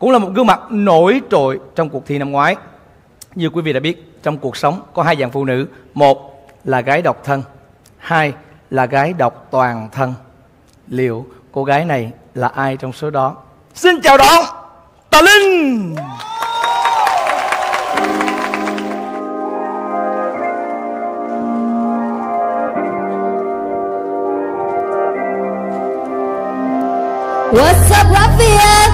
cũng là một gương mặt nổi trội trong cuộc thi năm ngoái. Như quý vị đã biết, trong cuộc sống có hai dạng phụ nữ. Một là gái độc thân, hai là gái độc toàn thân. Liệu cô gái này là ai trong số đó? Xin chào đón Tà Linh. What's up, Lafayette?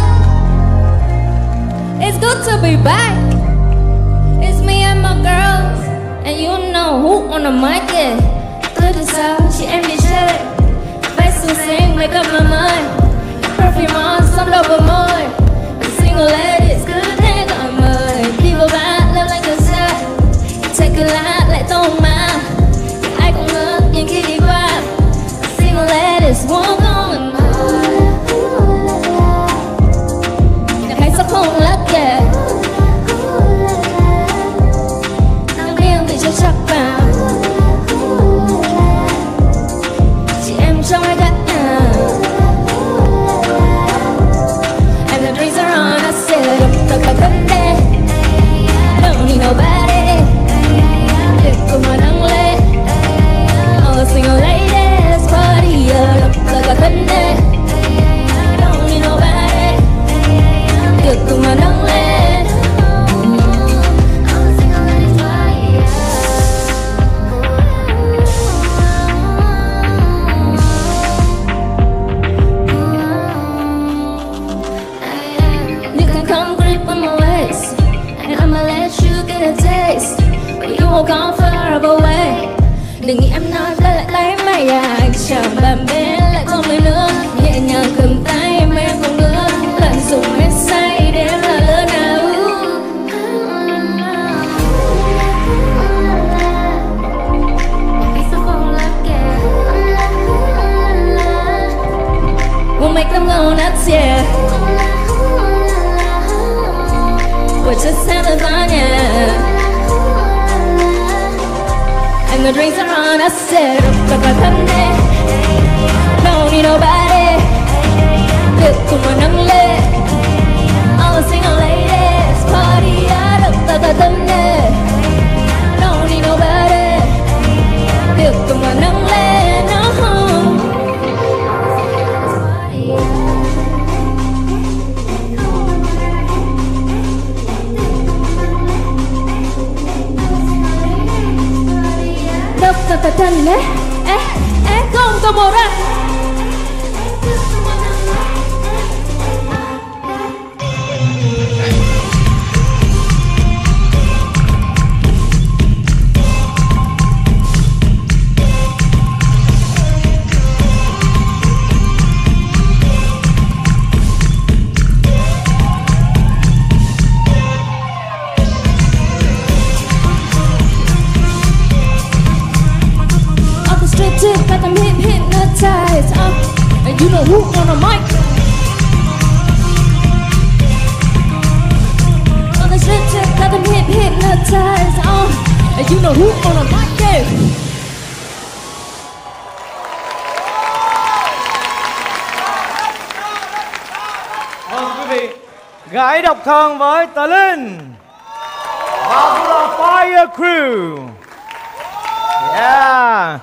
It's good to be back. It's me and my girls, and you know who on the mic is. Từ từ sau chị em đi chơi, váy xinh xinh make up my mind. Perfume on, son đầu bờ môi. Single ladies cứ thế gọi mời. Đi vào bar leo lên cơn say, take a lot lại tô mà. Ai cũng ngỡ nhìn khi đi qua. Single ladies walk on. Không lắc kè nắng biếng bị cho chắc vào chị em trong hai gác nhà. And the drinks are on, I said đập vào cánh đê. Don't need nobody để cùng mà nắng lên. All the single ladies party đập vào cánh đê. Don't need nobody để cùng mà nắng lên. You can come grip on my waist, and I'ma let you get a taste, but you won't come far away. Đừng nghĩ em nói ta lại lấy mày à. Chẳng bàn bên lại không lời nữa. Nhẹ nhàng cầm tay em không nữa. Lặn dùng hết say để em là lỡ nào. We'll make them go nuts, yeah. We're just having fun, yeah. And the drinks are on, I said, đập vào thân đê. Don't need nobody để cùng mà nắng lên. All the single ladies party đập vào thân đê. Don't need nobody để cùng mà nắng lên. Đập vào thân đê. Conto Moran. Got them hypnotized, and you know who on the mic. On the strip tip, got them hypnotized, and you know who on the mic. Yeah. Vâng quý vị, gái độc thân với Tà Linh và cũng là Fire Crew. Yeah.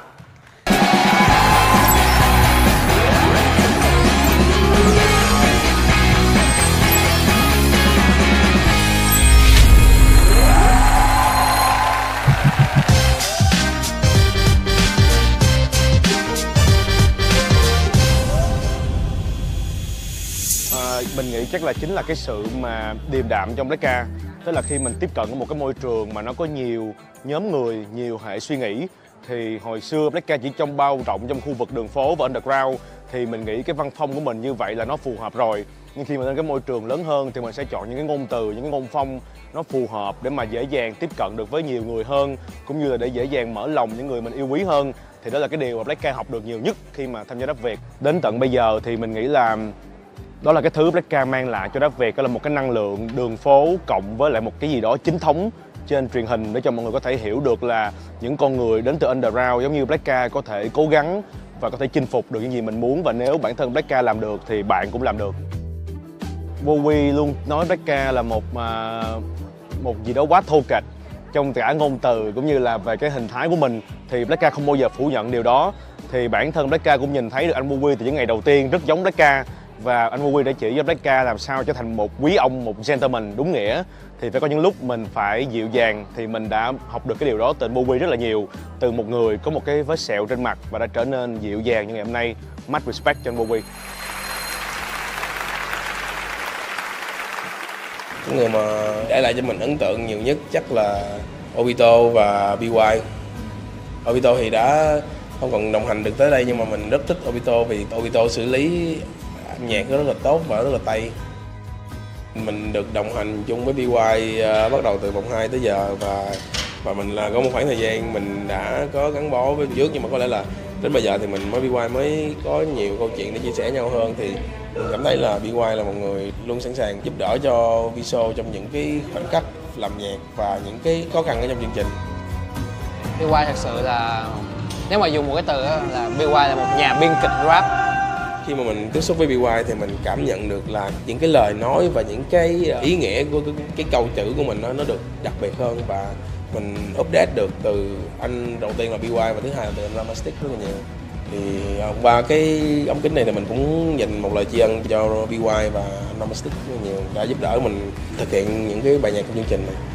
Mình nghĩ chắc là chính là cái sự mà điềm đạm trong Black Ca. Tức là khi mình tiếp cận với một cái môi trường mà nó có nhiều nhóm người, nhiều hệ suy nghĩ. Thì hồi xưa Black Ca chỉ bao rộng trong khu vực đường phố và underground. Thì mình nghĩ cái văn phong của mình như vậy là nó phù hợp rồi. Nhưng khi mà lên cái môi trường lớn hơn thì mình sẽ chọn những cái ngôn từ, những cái ngôn phong nó phù hợp để mà dễ dàng tiếp cận được với nhiều người hơn, cũng như là để dễ dàng mở lòng những người mình yêu quý hơn. Thì đó là cái điều mà Black Ca học được nhiều nhất khi mà tham gia Rap Việt. Đến tận bây giờ thì mình nghĩ là đó là cái thứ Black Ca mang lại cho Rap Việt, đó là một cái năng lượng đường phố cộng với lại một cái gì đó chính thống trên truyền hình để cho mọi người có thể hiểu được là những con người đến từ underground giống như Black Ca có thể cố gắng và có thể chinh phục được những gì mình muốn, và nếu bản thân Black Ca làm được thì bạn cũng làm được. Bowie luôn nói Blackka là một gì đó quá thô kệch trong cả ngôn từ cũng như là về cái hình thái của mình, thì Blackka không bao giờ phủ nhận điều đó. Thì bản thân Blackka cũng nhìn thấy được anh Bowie từ những ngày đầu tiên rất giống Blackka, và anh Bowie đã chỉ cho Blackka làm sao trở thành một quý ông, một gentleman đúng nghĩa. Thì phải có những lúc mình phải dịu dàng, thì mình đã học được cái điều đó từ anh Bowie rất là nhiều. Từ một người có một cái vết sẹo trên mặt và đã trở nên dịu dàng như ngày hôm nay. Much respect cho anh Bowie. Cái người mà để lại cho mình ấn tượng nhiều nhất chắc là Obito và BY. Obito thì đã không còn đồng hành được tới đây, nhưng mà mình rất thích Obito vì Obito xử lý âm nhạc rất là tốt và rất là tay. Mình được đồng hành chung với BY bắt đầu từ vòng 2 tới giờ, và mình là có một khoảng thời gian mình đã có gắn bó với trước, nhưng mà có lẽ là đến bây giờ thì mình mới BY mới có nhiều câu chuyện để chia sẻ nhau hơn. Thì mình cảm thấy là BY là một người luôn sẵn sàng giúp đỡ cho Viso trong những cái khoảnh khắc làm nhạc và những cái khó khăn ở trong chương trình. BY thật sự là, nếu mà dùng một cái từ đó, là BY là một nhà biên kịch rap. Khi mà mình tiếp xúc với BY thì mình cảm nhận được là những cái lời nói và những cái ý nghĩa của cái câu chữ của mình nó được đặc biệt hơn, và mình update được từ anh đầu tiên là BY và thứ hai là từ anh Ramastic rất là nhiều. Thì qua cái ống kính này thì mình cũng dành một lời tri ân cho BY và anh Ramastic rất là nhiều, đã giúp đỡ mình thực hiện những cái bài nhạc trong chương trình này.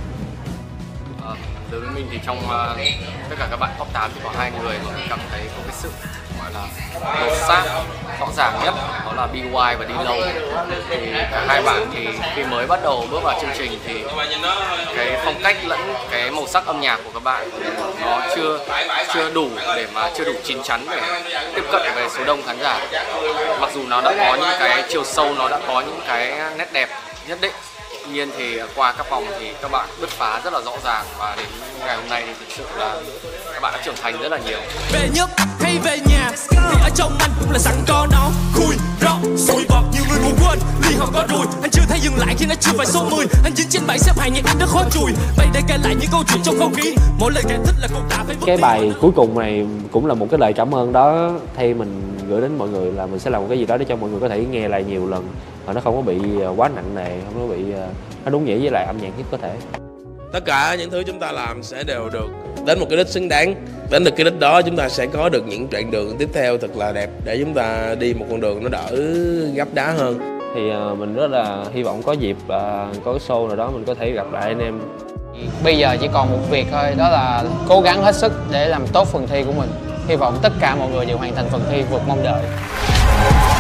Đối với mình thì trong tất cả các bạn top 8 thì có 2 người mà mình cảm thấy có cái sự gọi là lột xác rõ ràng nhất, đó là BY và D-Lo. Thì cả hai bạn thì khi mới bắt đầu bước vào chương trình thì cái phong cách lẫn cái màu sắc âm nhạc của các bạn nó chưa đủ chín chắn để tiếp cận với số đông khán giả. Mặc dù nó đã có những cái chiều sâu, nó đã có những cái nét đẹp nhất định. Tuy nhiên thì qua các vòng thì các bạn bứt phá rất là rõ ràng, và đến ngày hôm nay thì thực sự là các bạn đã trưởng thành rất là nhiều. Về nhất hay về nhà thì ở trong anh cũng là sẵn có nó. Khui, rót, sôi bọt nhiều người muốn quên liền họ có đùi. Anh chưa thấy dừng lại khi nó chưa phải số 10. Anh dính trên bảng xếp hạng nhạc anh nó khó chùi. Vậy để kể lại những câu chuyện trong không khí. Mỗi lời kể thích là cũng đã phải cái bài cuối cùng này cũng là một cái lời cảm ơn đó, thay mình gửi đến mọi người là mình sẽ làm một cái gì đó để cho mọi người có thể nghe lại nhiều lần và nó không có bị quá nặng nề, không có bị nó đúng nghĩa với lại âm nhạc nhất có thể. Tất cả những thứ chúng ta làm sẽ đều được đến một cái đích xứng đáng. Đến được cái đích đó chúng ta sẽ có được những đoạn đường tiếp theo thật là đẹp để chúng ta đi một con đường nó đỡ gấp đá hơn. Thì mình rất là hy vọng có dịp có cái show nào đó mình có thể gặp lại anh em. Bây giờ chỉ còn một việc thôi, đó là cố gắng hết sức để làm tốt phần thi của mình. Hy vọng tất cả mọi người đều hoàn thành phần thi vượt mong đợi.